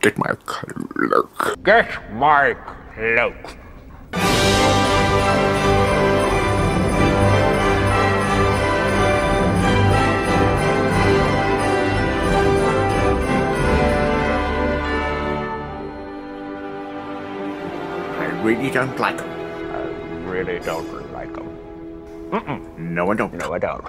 Get my cloak. Get my cloak. I really don't like them. I really don't like them. No, I don't. No, I don't.